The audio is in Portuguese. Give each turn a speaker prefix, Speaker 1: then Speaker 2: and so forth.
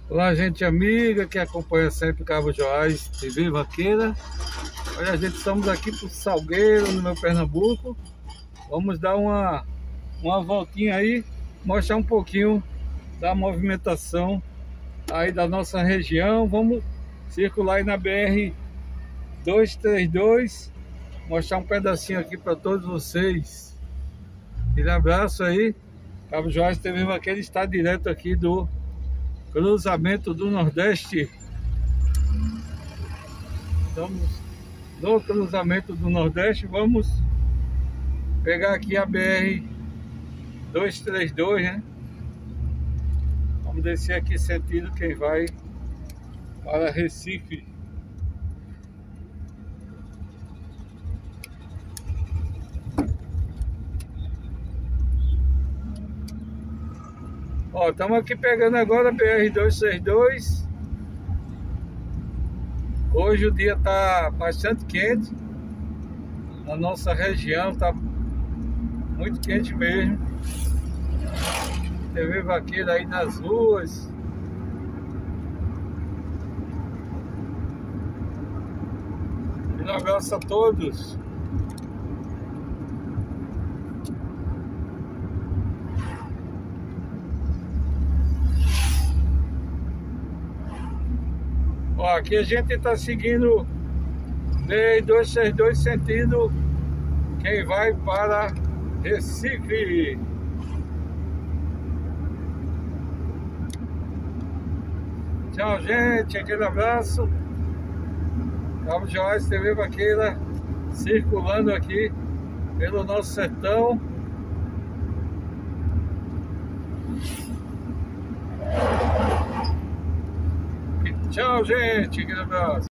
Speaker 1: Olá, gente amiga que acompanha sempre Cabo Joás TV Vaqueira. Olha, gente, estamos aqui pro Salgueiro, no meu Pernambuco. Vamos dar uma voltinha aí, mostrar um pouquinho da movimentação aí da nossa região. Vamos circular aí na BR 232, mostrar um pedacinho aqui para todos vocês. Aquele abraço aí. Cabo Joás TV Vaqueira está direto aqui do cruzamento do Nordeste. Estamos no cruzamento do Nordeste. Vamos pegar aqui a BR 232, né? Vamos descer aqui sentido quem vai para Recife. Ó, estamos aqui pegando agora a BR 262. Hoje o dia tá bastante quente. Na nossa região tá muito quente mesmo. TV Vaqueira aí nas ruas. Um abraço a todos. Ó, aqui a gente está seguindo BR-262 sentido quem vai para Recife. Tchau, gente, aquele abraço. Cabo Joás TV Vaqueira circulando aqui pelo nosso sertão. Tchau, gente, aquele abraço.